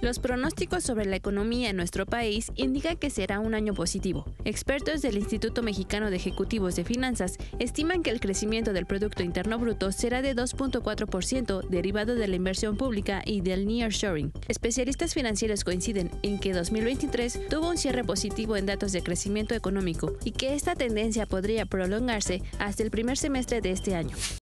Los pronósticos sobre la economía en nuestro país indican que será un año positivo. Expertos del Instituto Mexicano de Ejecutivos de Finanzas estiman que el crecimiento del Producto Interno Bruto será de 2.4%, derivado de la inversión pública y del nearshoring. Especialistas financieros coinciden en que 2023 tuvo un cierre positivo en datos de crecimiento económico y que esta tendencia podría prolongarse hasta el primer semestre de este año.